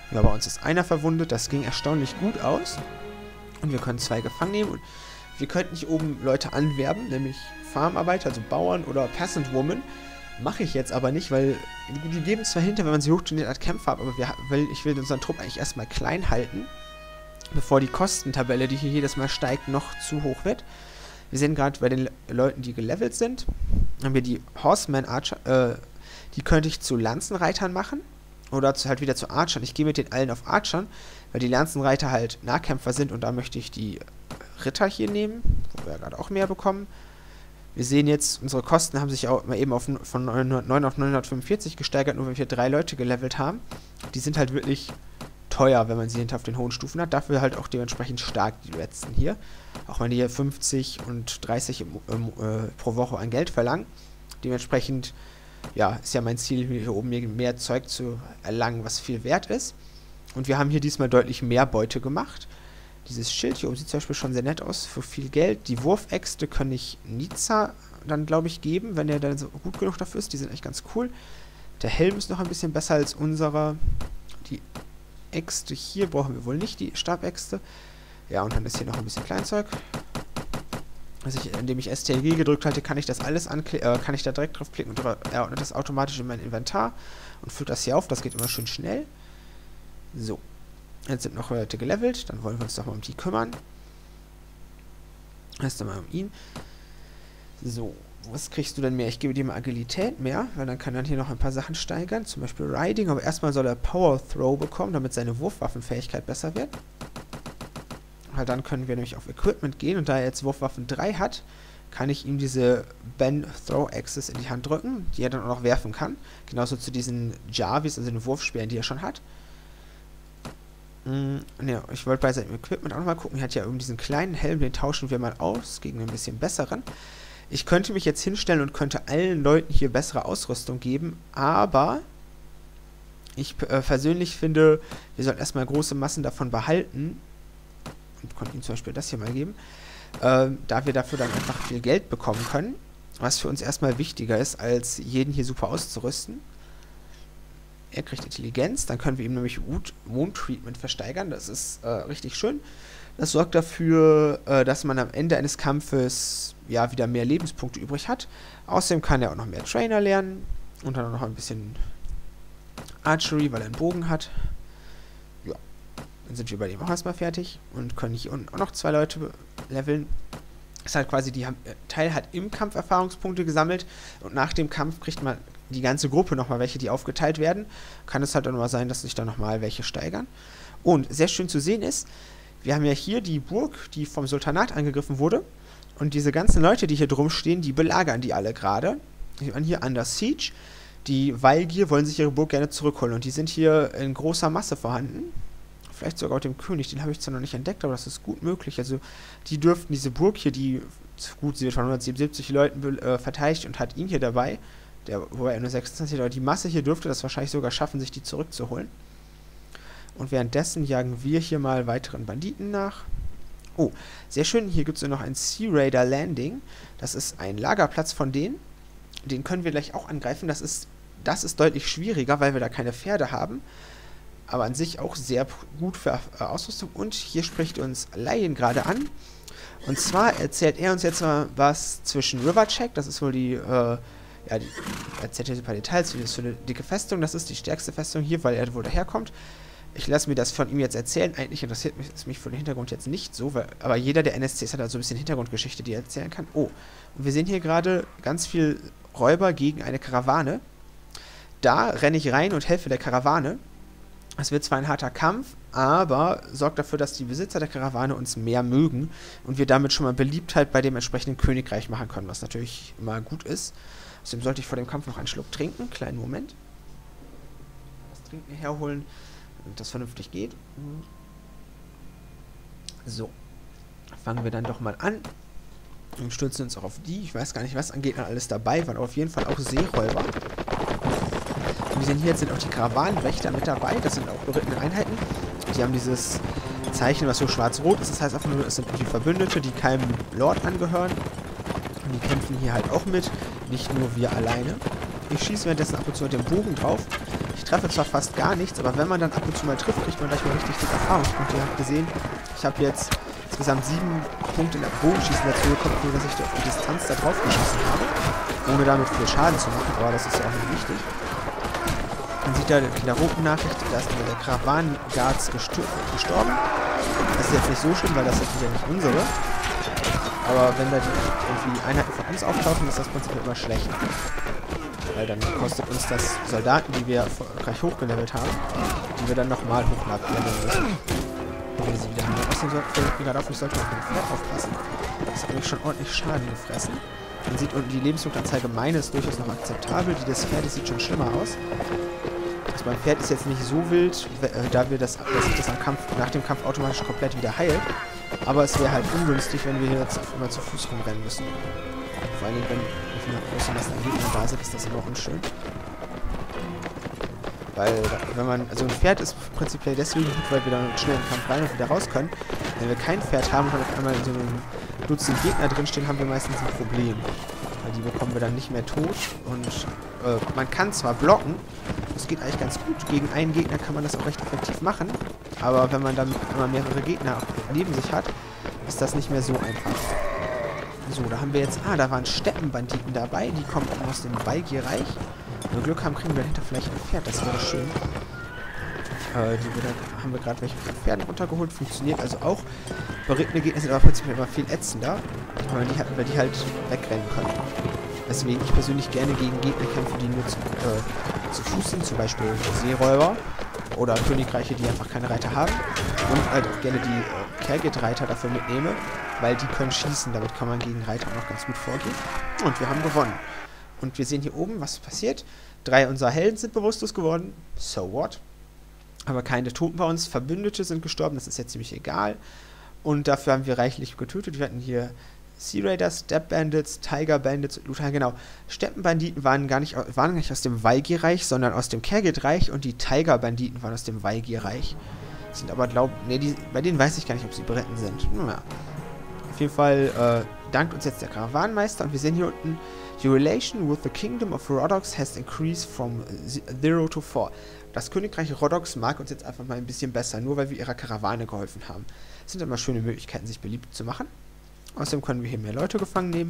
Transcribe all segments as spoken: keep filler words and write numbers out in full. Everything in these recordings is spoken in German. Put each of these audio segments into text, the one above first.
Ja, bei uns ist einer verwundet. Das ging erstaunlich gut aus. Und wir können zwei gefangen nehmen. Und wir könnten hier oben Leute anwerben, nämlich Farmarbeiter, also Bauern oder Peasant Woman. Mache ich jetzt aber nicht, weil die geben zwar hinter, wenn man sie hochtrainiert hat, Kämpfer ab, aber wir, weil ich will unseren Trupp eigentlich erstmal klein halten, bevor die Kostentabelle, die hier jedes Mal steigt, noch zu hoch wird. Wir sehen gerade bei den Le Leuten, die gelevelt sind, haben wir die Horseman Archer, äh, die könnte ich zu Lanzenreitern machen oder zu, halt wieder zu Archern. Ich gehe mit den allen auf Archern, weil die Lanzenreiter halt Nahkämpfer sind und da möchte ich die Ritter hier nehmen, wo wir ja gerade auch mehr bekommen. Wir sehen jetzt, unsere Kosten haben sich auch mal eben auf, von neunhundertneun auf neunhundertfünfundvierzig gesteigert, nur weil wir drei Leute gelevelt haben. Die sind halt wirklich teuer, wenn man sie hinter auf den hohen Stufen hat. Dafür halt auch dementsprechend stark, die letzten hier. Auch wenn die hier fünfzig und dreißig im, im, äh, pro Woche an Geld verlangen. Dementsprechend, ja, ist ja mein Ziel, hier oben mehr Zeug zu erlangen, was viel wert ist. Und wir haben hier diesmal deutlich mehr Beute gemacht. Dieses Schild hier oben sieht zum Beispiel schon sehr nett aus, für viel Geld. Die Wurfäxte kann ich Nizza dann, glaube ich, geben, wenn der dann so gut genug dafür ist. Die sind echt ganz cool. Der Helm ist noch ein bisschen besser als unserer. Die Äxte hier brauchen wir wohl nicht, die Stabäxte. Ja, und dann ist hier noch ein bisschen Kleinzeug. Also ich, indem ich S T L G gedrückt halte, kann ich das alles anklicken, äh, kann ich da direkt draufklicken und er ordnet das automatisch in mein Inventar und füllt das hier auf. Das geht immer schön schnell. So. Jetzt sind noch Leute gelevelt, dann wollen wir uns doch mal um die kümmern. Erst einmal um ihn. So, was kriegst du denn mehr? Ich gebe dir mal Agilität mehr, weil dann kann er hier noch ein paar Sachen steigern, zum Beispiel Riding, aber erstmal soll er Power Throw bekommen, damit seine Wurfwaffenfähigkeit besser wird. Weil dann können wir nämlich auf Equipment gehen und da er jetzt Wurfwaffen drei hat, kann ich ihm diese Ben Throw Axes in die Hand drücken, die er dann auch noch werfen kann. Genauso zu diesen Jarvis, also den Wurfspeeren, die er schon hat. Ne, ich wollte bei seinem Equipment auch nochmal gucken. Er hat ja irgendwie diesen kleinen Helm, den tauschen wir mal aus gegen einen bisschen besseren. Ich könnte mich jetzt hinstellen und könnte allen Leuten hier bessere Ausrüstung geben, aber ich äh, persönlich finde, wir sollten erstmal große Massen davon behalten und konnten ihm zum Beispiel das hier mal geben, äh, da wir dafür dann einfach viel Geld bekommen können, was für uns erstmal wichtiger ist, als jeden hier super auszurüsten. Er kriegt Intelligenz, dann können wir ihm nämlich Wound Treatment versteigern. Das ist äh, richtig schön. Das sorgt dafür, äh, dass man am Ende eines Kampfes ja wieder mehr Lebenspunkte übrig hat. Außerdem kann er auch noch mehr Trainer lernen und dann auch noch ein bisschen Archery, weil er einen Bogen hat. Ja, dann sind wir bei dem auch erstmal fertig und können hier unten auch noch zwei Leute leveln. Das ist halt quasi, die haben, Teil hat im Kampf Erfahrungspunkte gesammelt und nach dem Kampf kriegt man die ganze Gruppe nochmal welche, die aufgeteilt werden. Kann es halt dann mal sein, dass sich da nochmal welche steigern. Und sehr schön zu sehen ist, wir haben ja hier die Burg, die vom Sultanat angegriffen wurde. Und diese ganzen Leute, die hier drum stehen, die belagern die alle gerade. Die waren hier under siege. Die Walgier wollen sich ihre Burg gerne zurückholen. Und die sind hier in großer Masse vorhanden. Vielleicht sogar auch dem König, den habe ich zwar noch nicht entdeckt, aber das ist gut möglich. Also die dürften diese Burg hier, die gut, sie wird von hundertsiebenundsiebzig Leuten äh, verteidigt und hat ihn hier dabei. Der, wo er nur sechsundzwanzig, aber die Masse hier dürfte das wahrscheinlich sogar schaffen, sich die zurückzuholen. Und währenddessen jagen wir hier mal weiteren Banditen nach. Oh, sehr schön, hier gibt es noch ein Sea Raider Landing. Das ist ein Lagerplatz von denen. Den können wir gleich auch angreifen. Das ist, das ist deutlich schwieriger, weil wir da keine Pferde haben. Aber an sich auch sehr gut für äh, Ausrüstung. Und hier spricht uns Lion gerade an. Und zwar erzählt er uns jetzt mal was zwischen Rivercheck, das ist wohl die, äh, ja, die, erzählt hier ein paar Details, wie das für eine dicke Festung, das ist die stärkste Festung hier, weil er wohl daherkommt. Ich lasse mir das von ihm jetzt erzählen, eigentlich interessiert mich, mich für den Hintergrund jetzt nicht so, weil, aber jeder der N S Cs hat da so ein bisschen Hintergrundgeschichte, die er erzählen kann. Oh, und wir sehen hier gerade ganz viel Räuber gegen eine Karawane. Da renne ich rein und helfe der Karawane. Es wird zwar ein harter Kampf, aber sorgt dafür, dass die Besitzer der Karawane uns mehr mögen und wir damit schon mal Beliebtheit bei dem entsprechenden Königreich machen können, was natürlich immer gut ist. Außerdem sollte ich vor dem Kampf noch einen Schluck trinken. Kleinen Moment. Das Trinken herholen, damit das vernünftig geht. So. Fangen wir dann doch mal an. Und stürzen uns auch auf die. Ich weiß gar nicht, was an Gegnern alles dabei waren, aber auf jeden Fall auch Seeräuber. Und wir sehen hier, jetzt sind auch die Karawanenwächter mit dabei. Das sind auch berittene Einheiten. Die haben dieses Zeichen, was so schwarz-rot ist. Das heißt einfach nur, es sind die Verbündete, die keinem Lord angehören. Und die kämpfen hier halt auch mit. Nicht nur wir alleine. Ich schieße währenddessen ab und zu mit dem Bogen drauf. Ich treffe zwar fast gar nichts, aber wenn man dann ab und zu mal trifft, kriegt man gleich mal richtig dicke Erfahrungspunkte. Ihr habt gesehen, ich habe jetzt insgesamt sieben Punkte in der Bogenschießen dazu bekommen, nur dass ich auf die Distanz da drauf geschossen habe, ohne damit viel Schaden zu machen, aber das ist ja auch nicht wichtig. Man sieht da in der roten Nachricht, da ist der Karawanen-Guards gestorben. Das ist jetzt nicht so schlimm, weil das sind ja nicht unsere. Aber wenn da die irgendwie Einheiten von uns auftauchen, ist das prinzipiell immer schlecht. Weil dann kostet uns das Soldaten, die wir erfolgreich hochgelevelt haben, die wir dann nochmal hochleveln müssen. Wenn wir sie wieder haben. Außerdem fällt mir gerade auf, ich sollte auf mein Pferd aufpassen. Das hat nämlich schon ordentlich Schaden gefressen. Man sieht unten die Lebenspunktanzeige, meine ist durchaus noch akzeptabel. Die des Pferdes sieht schon schlimmer aus. Das beim Pferd ist jetzt nicht so wild, da wir das, dass sich das am Kampf, nach dem Kampf automatisch komplett wieder heilt. Aber es wäre halt ungünstig, wenn wir jetzt immer zu Fuß rumrennen müssen. Vor allem, wenn noch große Massen an Gegnern da sind, ist das immer unschön. Weil, wenn man, also ein Pferd ist prinzipiell deswegen gut, weil wir dann schnell im Kampf rein und wieder raus können. Wenn wir kein Pferd haben und auf einmal in so einem Dutzend Gegner drinstehen, haben wir meistens ein Problem. Weil die bekommen wir dann nicht mehr tot. Und äh, man kann zwar blocken, das geht eigentlich ganz gut. Gegen einen Gegner kann man das auch recht effektiv machen. Aber wenn man dann immer mehrere Gegner neben sich hat, ist das nicht mehr so einfach. So, da haben wir jetzt... Ah, da waren Steppenbanditen dabei. Die kommen aus dem Valgierreich. Wenn wir Glück haben, kriegen wir dahinter vielleicht ein Pferd. Das wäre schön. Äh, die wir dann, haben wir gerade welche von Pferden runtergeholt. Funktioniert also auch. Berittene Gegner sind aber prinzipiell immer viel ätzender. Weil die, weil die halt wegrennen können. Deswegen ich persönlich gerne gegen Gegner kämpfe, die nur zu, äh, zu Fuß sind. Zum Beispiel Seeräuber. Oder Königreiche, die einfach keine Reiter haben. Und halt auch gerne die äh, Kergit-Reiter dafür mitnehme. Weil die können schießen, damit kann man gegen Reiter auch noch ganz gut vorgehen. Und wir haben gewonnen. Und wir sehen hier oben, was passiert. Drei unserer Helden sind bewusstlos geworden. So what? Aber keine Toten bei uns. Verbündete sind gestorben, das ist jetzt ziemlich egal. Und dafür haben wir reichlich getötet. Wir hatten hier Sea Raiders, Steppe Bandits, Tiger Bandits und Luthern. Genau, Steppenbanditen waren gar nicht, waren gar nicht aus dem Valgierreich, sondern aus dem Kergit-Reich. Und die Tiger Banditen waren aus dem Valgierreich. Sind aber, glaub, ne, die, bei denen weiß ich gar nicht, ob sie Briten sind. Naja. Auf jeden Fall äh, dankt uns jetzt der Karawanenmeister und wir sehen hier unten, your relation with the kingdom of Rhodoks has increased from zero to four. Das Königreich Rhodoks mag uns jetzt einfach mal ein bisschen besser, nur weil wir ihrer Karawane geholfen haben. Das sind immer schöne Möglichkeiten, sich beliebt zu machen. Außerdem können wir hier mehr Leute gefangen nehmen.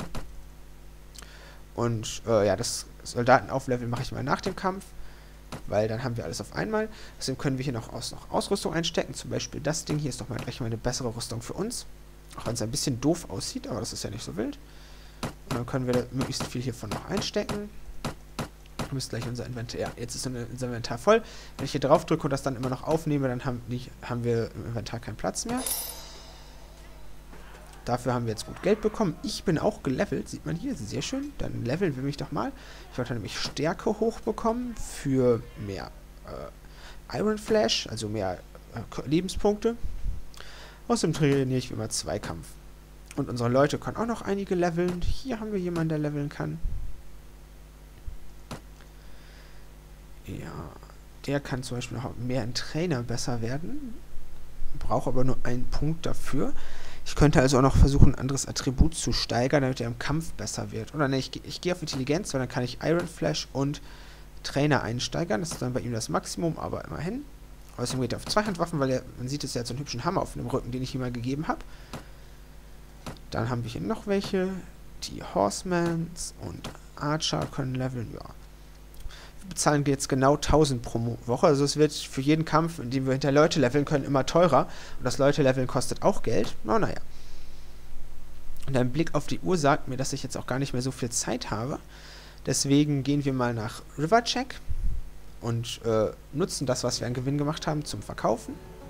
Und äh, ja, das Soldatenaufleveln mache ich mal nach dem Kampf, weil dann haben wir alles auf einmal. Außerdem können wir hier noch, aus, noch Ausrüstung einstecken, zum Beispiel das Ding hier ist doch mal gleich mal eine bessere Rüstung für uns. Auch wenn es ein bisschen doof aussieht, aber das ist ja nicht so wild. Und dann können wir da möglichst viel hiervon noch einstecken. Wir müssen gleich unser Inventar... Ja, jetzt ist unser Inventar voll. Wenn ich hier drauf drücke und das dann immer noch aufnehme, dann haben, die, haben wir im Inventar keinen Platz mehr. Dafür haben wir jetzt gut Geld bekommen. Ich bin auch gelevelt, sieht man hier. Sehr schön. Dann leveln wir mich doch mal. Ich wollte nämlich Stärke hochbekommen für mehr äh, Iron Flash, also mehr äh, Lebenspunkte. Außerdem trainiere ich wie immer Zweikampf. Und unsere Leute können auch noch einige leveln. Hier haben wir jemanden, der leveln kann. Ja, der kann zum Beispiel noch mehr ein Trainer besser werden. Braucht aber nur einen Punkt dafür. Ich könnte also auch noch versuchen, ein anderes Attribut zu steigern, damit er im Kampf besser wird. Oder ne, ich, ich gehe auf Intelligenz, weil dann kann ich Iron Flash und Trainer einsteigern. Das ist dann bei ihm das Maximum, aber immerhin. Außerdem geht er auf Zweihandwaffen, weil er, man sieht es ja, hat so einen hübschen Hammer auf dem Rücken, den ich ihm mal gegeben habe. Dann haben wir hier noch welche. Die Horsemans und Archer können leveln, ja. Wir bezahlen jetzt genau tausend pro Woche. Also es wird für jeden Kampf, in dem wir hinter Leute leveln können, immer teurer. Und das Leute leveln kostet auch Geld. Na, naja. Und ein Blick auf die Uhr sagt mir, dass ich jetzt auch gar nicht mehr so viel Zeit habe. Deswegen gehen wir mal nach Rivercheck. Und äh, nutzen das, was wir an Gewinn gemacht haben, zum Verkaufen.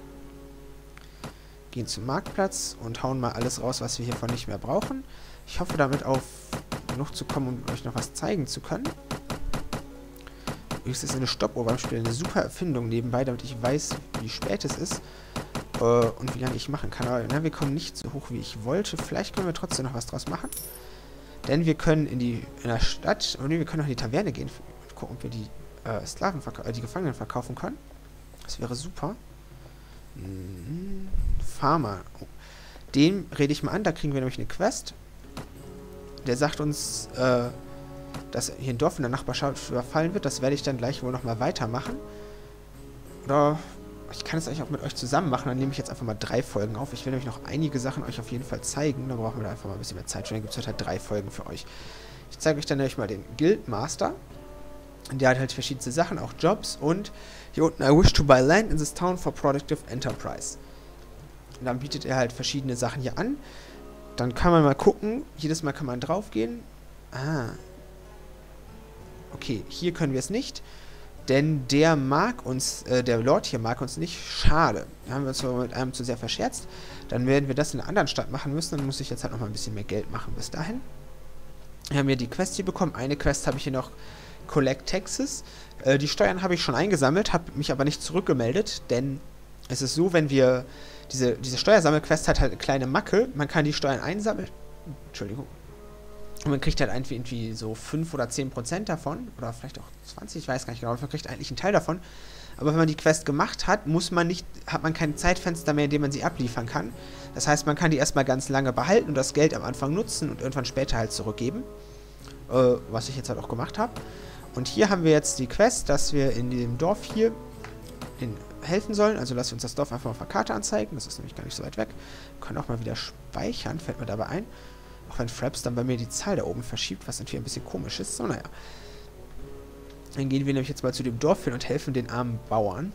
Gehen zum Marktplatz und hauen mal alles raus, was wir hiervon nicht mehr brauchen. Ich hoffe, damit auf genug zu kommen, um euch noch was zeigen zu können. Übrigens ist eine Stoppuhr beim Spielen eine super Erfindung nebenbei, damit ich weiß, wie spät es ist äh, und wie lange ich machen kann. Aber na, wir kommen nicht so hoch, wie ich wollte. Vielleicht können wir trotzdem noch was draus machen. Denn wir können in die in der Stadt, oder nee, wir können auch in die Taverne gehen und gucken, ob wir die Äh, Sklaven äh, die Gefangenen verkaufen können. Das wäre super. Mhm. Farmer. Oh. Den rede ich mal an, da kriegen wir nämlich eine Quest. Der sagt uns, äh, dass hier ein Dorf in der Nachbarschaft überfallen wird. Das werde ich dann gleich wohl nochmal weitermachen. Oder ich kann es eigentlich auch mit euch zusammen machen. Dann nehme ich jetzt einfach mal drei Folgen auf. Ich will nämlich noch einige Sachen euch auf jeden Fall zeigen. Da brauchen wir da einfach mal ein bisschen mehr Zeit. Dann gibt es heute halt drei Folgen für euch. Ich zeige euch dann nämlich mal den Guildmaster. Der hat halt verschiedene Sachen, auch Jobs. Und hier unten, I wish to buy land in this town for productive enterprise. Und dann bietet er halt verschiedene Sachen hier an. Dann kann man mal gucken. Jedes Mal kann man draufgehen. Ah. Okay, hier können wir es nicht. Denn der mag uns, äh, der Lord hier mag uns nicht. Schade. Da haben wir uns mit einem zu sehr verscherzt. Dann werden wir das in einer anderen Stadt machen müssen. Dann muss ich jetzt halt nochmal ein bisschen mehr Geld machen bis dahin. Wir haben hier die Quest hier bekommen. Eine Quest habe ich hier noch. Collect Taxes. Äh, die Steuern habe ich schon eingesammelt, habe mich aber nicht zurückgemeldet. Denn es ist so, wenn wir... Diese, diese Steuersammelquest hat halt eine kleine Macke. Man kann die Steuern einsammeln. Entschuldigung. Und man kriegt halt irgendwie so fünf oder zehn Prozent davon. Oder vielleicht auch zwanzig, ich weiß gar nicht genau. Man kriegt eigentlich einen Teil davon. Aber wenn man die Quest gemacht hat, muss man nicht, hat man kein Zeitfenster mehr, in dem man sie abliefern kann. Das heißt, man kann die erstmal ganz lange behalten und das Geld am Anfang nutzen und irgendwann später halt zurückgeben. Äh, was ich jetzt halt auch gemacht habe. Und hier haben wir jetzt die Quest, dass wir in dem Dorf hier den helfen sollen. Also lasst uns das Dorf einfach auf der Karte anzeigen. Das ist nämlich gar nicht so weit weg. Wir können auch mal wieder speichern, fällt mir dabei ein. Auch wenn Fraps dann bei mir die Zahl da oben verschiebt, was natürlich ein bisschen komisch ist. So, naja. Dann gehen wir nämlich jetzt mal zu dem Dorf hin und helfen den armen Bauern.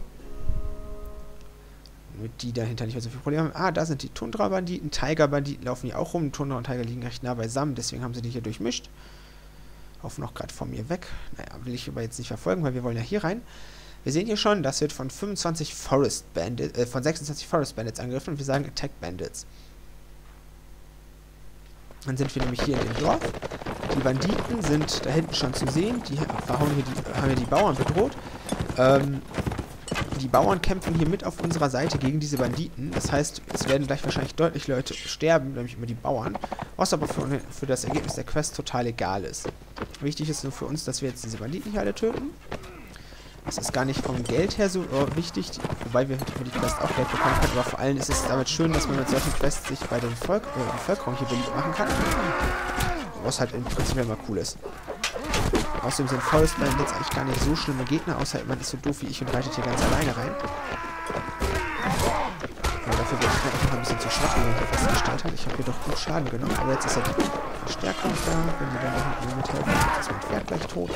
Damit die dahinter nicht mehr so viel Probleme haben. Ah, da sind die Tundra-Banditen. Tiger-Banditen laufen hier auch rum. Tundra und Tiger liegen recht nah beisammen, deswegen haben sie die hier durchmischt. Laufen auch gerade von mir weg. Naja, will ich aber jetzt nicht verfolgen, weil wir wollen ja hier rein. Wir sehen hier schon, das wird von fünfundzwanzig Forest Bandits, äh, von sechsundzwanzig Forest Bandits angegriffen und wir sagen Attack Bandits. Dann sind wir nämlich hier in dem Dorf. Die Banditen sind da hinten schon zu sehen. Die verhauen hier die, haben hier die Bauern bedroht. Ähm, die Bauern kämpfen hier mit auf unserer Seite gegen diese Banditen. Das heißt, es werden gleich wahrscheinlich deutlich Leute sterben, nämlich immer die Bauern. Was aber für, für das Ergebnis der Quest total egal ist. Wichtig ist nur für uns, dass wir jetzt diese Banditen hier alle töten. Das ist gar nicht vom Geld her so äh, wichtig, wobei wir für die Quest auch Geld bekommen können, aber vor allem ist es damit schön, dass man mit solchen Quests sich bei den Volk äh, Bevölkerung hier beliebt machen kann. Was halt im Prinzip immer cool ist. Außerdem sind Forest Bandits eigentlich gar nicht so schlimme Gegner, außer man ist so doof wie ich und reitet hier ganz alleine rein. Ja, dafür bin ich einfach noch ein bisschen zu schwach, wie man hier festgestellt hat. Ich habe hier doch gut Schaden genommen, aber jetzt ist ja die Verstärkung da, wenn die dann noch mit mithelfen, jetzt ist mein Pferd gleich tot.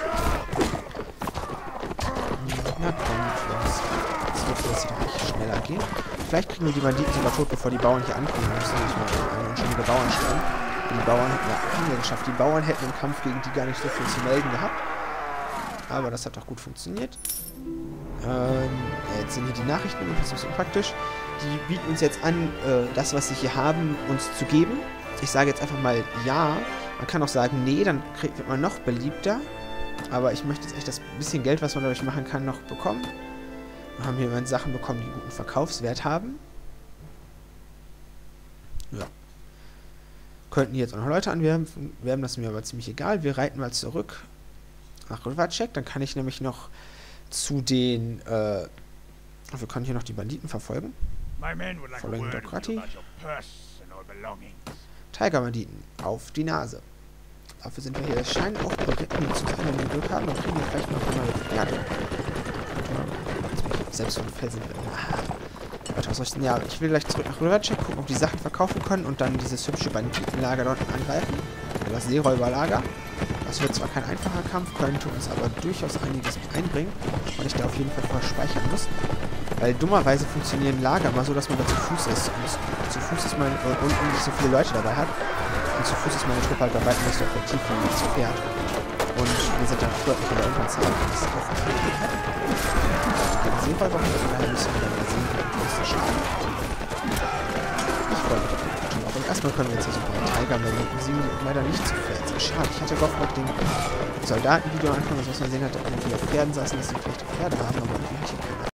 Na komm, los. Jetzt wird das doch nicht schneller gehen. Vielleicht kriegen wir die Banditen sogar tot, bevor die Bauern hier ankommen. Wir müssen nicht mal eine unschuldige Bauern sterben. Die Bauern hätten, ja, haben wir geschafft. Die Bauern hätten im Kampf gegen die gar nicht so viel zu melden gehabt. Aber das hat doch gut funktioniert. Ähm, jetzt sind hier die Nachrichten, das ist praktisch. Die bieten uns jetzt an, äh, das, was sie hier haben, uns zu geben. Ich sage jetzt einfach mal ja. Man kann auch sagen nee, dann kriegt, wird man noch beliebter. Aber ich möchte jetzt echt das bisschen Geld, was man dadurch machen kann, noch bekommen. Wir haben hier immerhin Sachen bekommen, die einen guten Verkaufswert haben. Ja. Könnten jetzt auch noch Leute anwerben, das ist mir aber ziemlich egal. Wir reiten mal zurück nach Rivercheck. Dann kann ich nämlich noch zu den, äh, wir können hier noch die Banditen verfolgen. Following Docrati. Tiger-Banditen, auf die Nase. Dafür sind wir hier. Es scheinen auch Beritten zu sein, wenn wir Glück haben. Dann kriegen wir vielleicht noch neue Pferde. Jetzt bin ich selbst vom Felsen. Warte, was soll ich denn? Ja, ich will gleich zurück nach Rivercheck, gucken, ob die Sachen verkaufen können und dann dieses hübsche Banditenlager dort angreifen. Das Seeräuberlager. Das wird zwar kein einfacher Kampf, könnte uns aber durchaus einiges einbringen, weil ich da auf jeden Fall vorher speichern muss. Weil dummerweise funktionieren Lager immer so, dass man da zu Fuß ist. Und zu Fuß ist man äh, und nicht so viele Leute dabei hat. Und zu Fuß ist meine Truppe halt bei weitem nicht so effektiv wie zu Pferd. Und wir sind dann deutlich in der Unterzahl. Das ist auch eine Den Seeräuber haben wir daher müssen wir dann mal sehen, wie groß der Schaden ist. Ich freue mich auf jeden Fall schon. Aber erstmal können wir jetzt hier so ein paar Tiger melden. Sie leider nicht zu Pferd. Sehr schade. Ich hatte gehofft, nach dem Soldatenvideo anfangen, was man sehen hat, dass die auf Pferden saßen, dass sie vielleicht Pferde haben, aber irgendwie hatte ich keine.